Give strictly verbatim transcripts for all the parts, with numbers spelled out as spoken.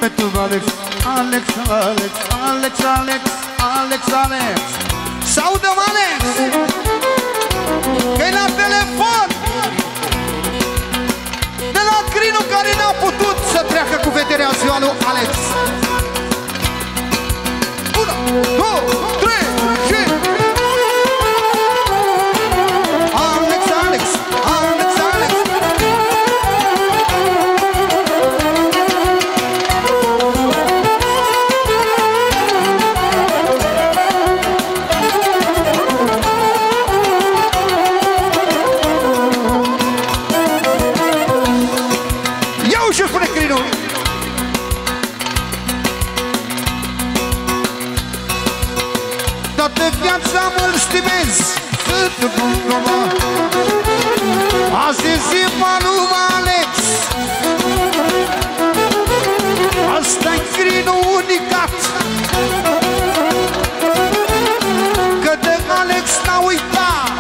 Pentru Alex, Alex, Alex, Alex, Alex, Alex, Alex. S-audă, Alex! Că-i la telefon! De la Crinu care n-a putut să treacă cu vederea ziua lui Alex. Unu, două, trei și... Alex, Alex, Alex, Alex. Și spune Crinu. Toată viața mă-l stimez. Azi e ziua lui Alex. Asta-i Crinu unicat. Că de Alex n-a uitat.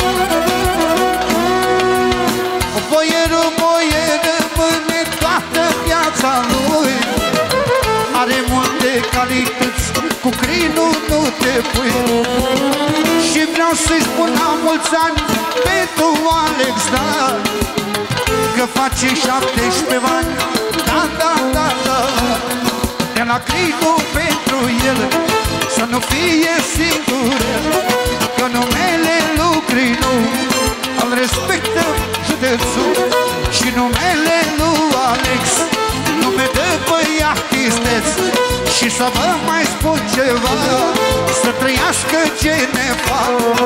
Boierul, boieră, mâine toată viața lui. Are multe calități, cu Crinu nu te pui. Și vreau să-i spun la mulți ani pentru Alex, da, că face șaptesprezece ani, da, da, da, da. De la Crinu pentru el, să nu fie singur, că numele lui Crinu îl respectă județul. Și numele lui Alex, nume de băiat isteț. Și să vă mai spun ceva, să trăiască Genefa.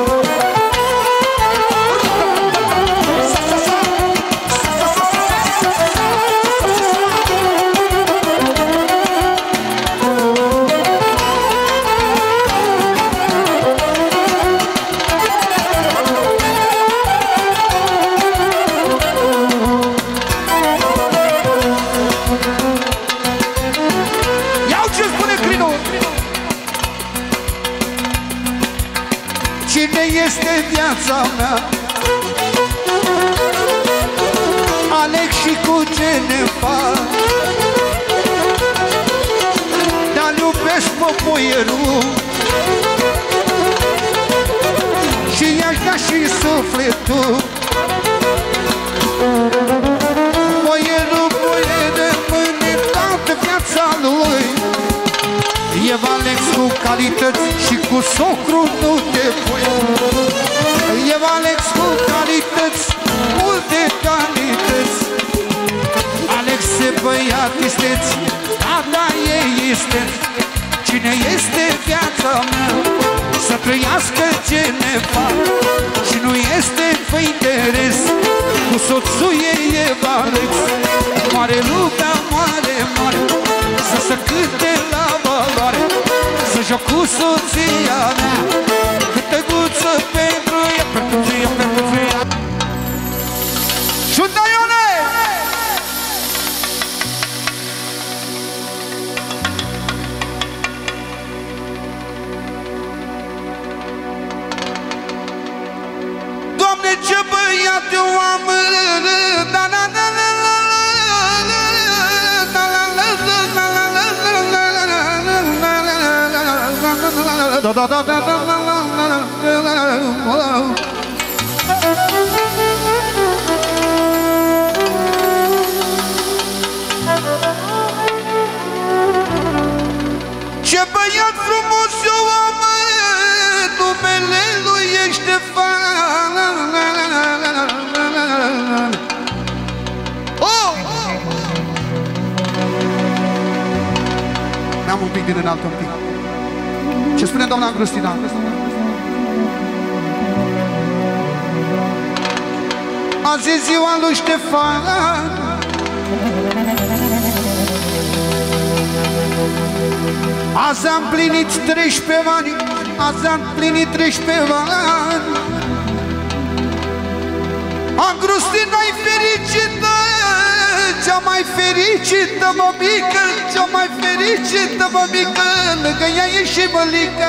Cine este viața mea? Alex și cu Genefa. Dar iubesc pe boierul și i-aș da și sufletul. Boierul, boieră, mâine toată viața lui. E Alex cu calități și cu socru nu te pui. E Alex cu calități, multe calități. Alex e băiat isteț, da, da, ei este. Cine este viața mea? Să trăiască Genefa. Și nu este pe interes, cu soțul ei e Alex. Mare lumea, mare, mare, să se cânte la valoare. Să joc cu soția mea, câtă guță pentru ea, pentru ea, pentru ea. Și-o dai, Ione! Doamne, ce băiat eu am, da, da, da, da, da, da, da, da, da. Ce băiat frumos eu am, numele lui e Ștefan. Oh! Ne-am un pic din înalt un pic. Ce spune doamna Angustina? Azi e ziua lui Ștefan. Azi am plinit treisprezece ani. Azi am plinit treisprezece ani. Angustina-i fericită, cea mai fericită mămică, cea mai fericită mămică, lângă ea e și mălică.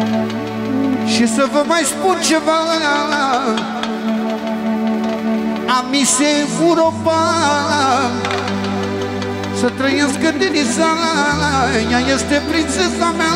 Și să vă mai spun ceva, la Miss Europa. Să trăiască Denisa, ea este prințesa mea.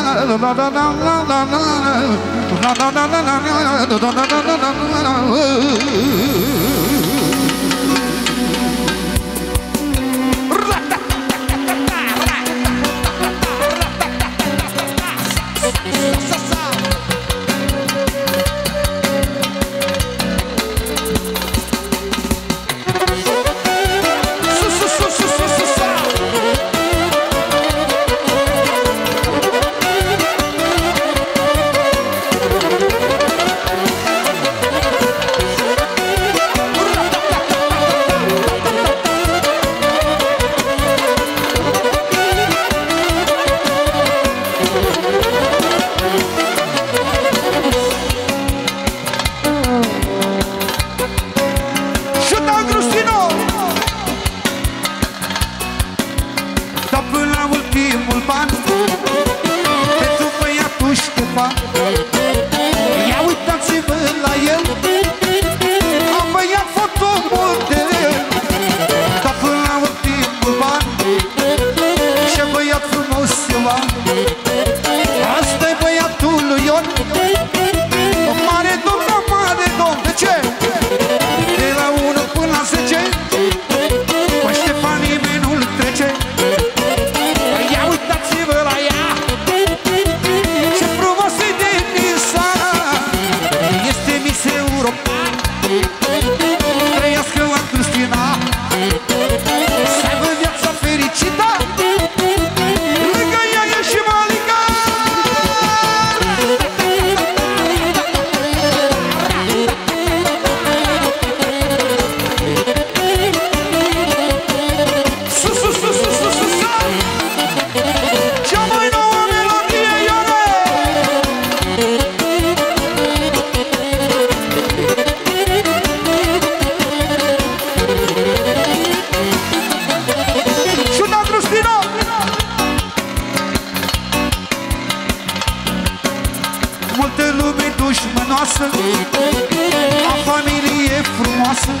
A familie frumoasă,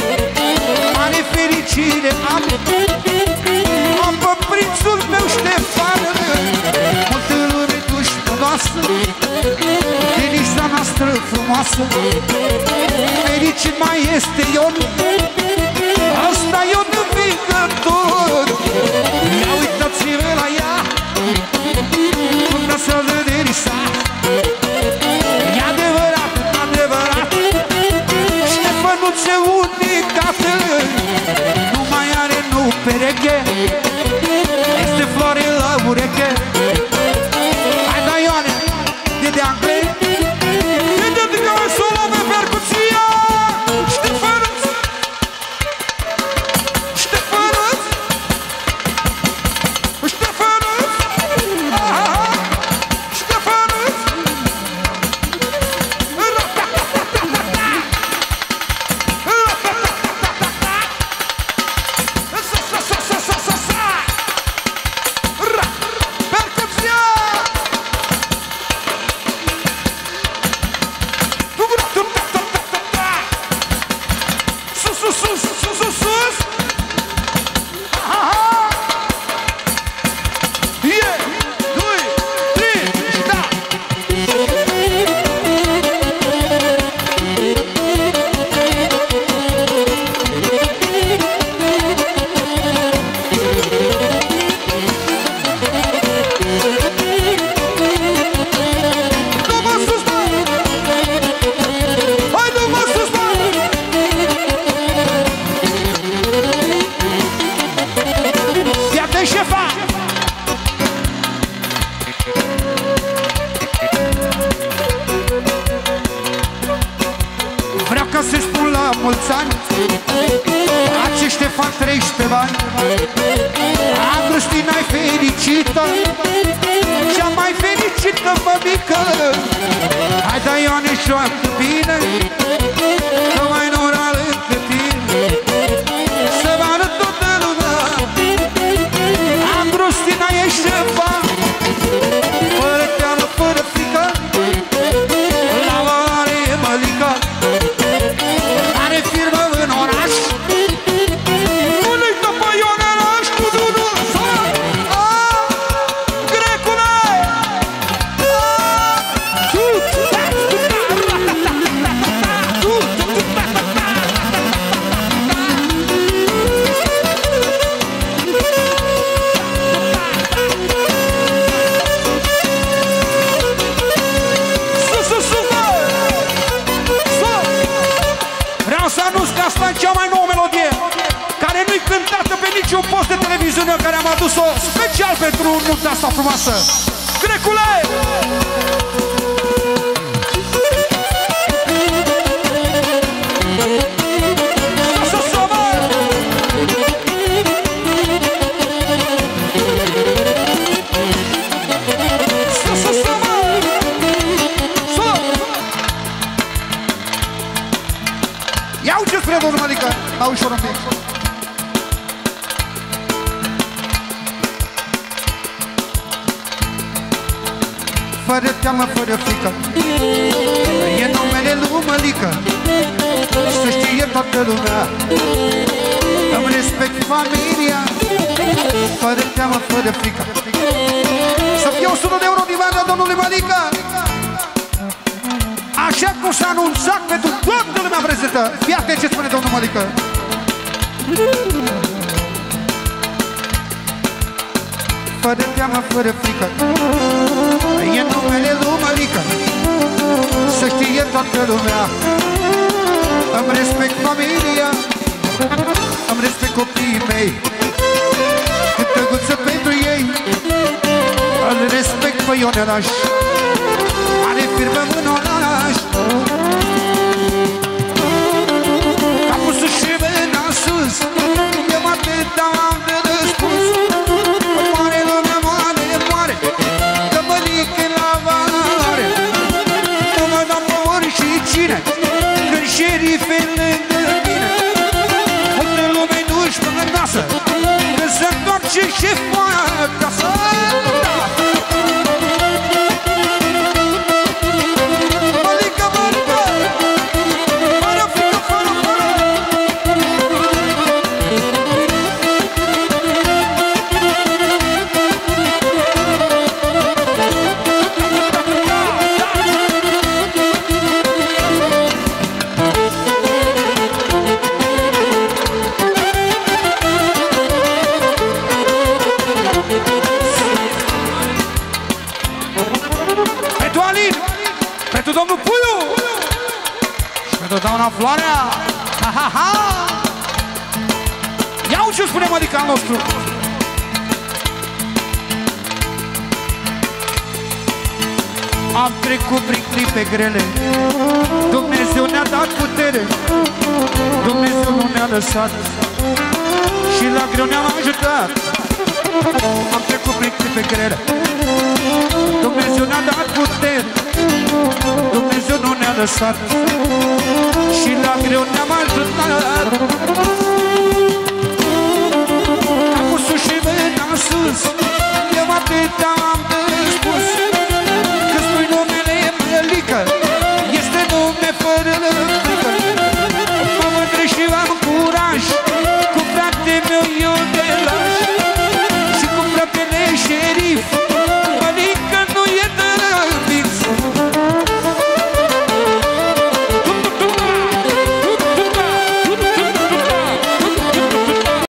mare fericire am, am pe prințul meu Ștefan. Multă lume dușmănoasă, Denisa noastră frumoasă, fericit mai este Ion, asta Ion învingător. Ia uitați-vă la ea, cum da să dă Denisa. E adevărat, adevărat, Ștefănuțe unicată, nu mai are nu pereche, este floare la ureche. Hai da Ioane, de de Angle, de de de găi solo pe percuția. Ștefănuț, Ștefănuț, Ștefănuț, aha, Ștefănuț. Vreau ca să-i spun la mulți ani, Ace Ștefan treisprezece ani, Agustina-i fericită, cea mai fericită mămică. Hai da Ioane, joacă bine, că mai noral încă tine, să vadă toată lumea. Agustina e șefa, fără teamă, fără frică, la valoare e mălică. Are firmă în Vreau să anunț că asta e cea mai nouă melodie, care nu-i cântată pe niciun post de televiziune, care am adus-o special pentru nunta asta frumoasă. Grecule! Spre domnul Mălică, mai ușor un pic. Fără teamă, fără frică, e numele lui Mălică. Să știe toată lumea, îmi respect familia. Fără teamă, fără frică, să fie o sută de euro din banda domnului Mălică. Așa cum s-a anunțat pentru toată lumea prezentă. Iată ce spune domnul Mălică. Fără teamă, fără frică, e numele lui Mălică. Să știe toată lumea, îmi respect familia, îmi respect copiii mei. Cât tăguță pentru ei, îl respect pe Ionelaș, are firmă în oraș. Capul sus și mâna sus, eu atât am de răspuns. Moare lumea, moare, moare, că Mălică la valoare. Nu mă dau pe oricine, când șerife lângă mine. Multă lume nu-și păgătoasă, când se întoarce șeful acasă. Domnul Puiu și pentru doamna Floarea. Ha, ha, ha. Iau ce spune Mălica al nostru. Am trecut prin clipe grele, Dumnezeu ne-a dat putere, Dumnezeu nu ne-a lăsat și la greu ne-am ajutat. Am trecut prin clipe grele, Dumnezeu ne-a dat putere, Dumnezeu nu ne-a lăsat și la greu ne-am ajutat.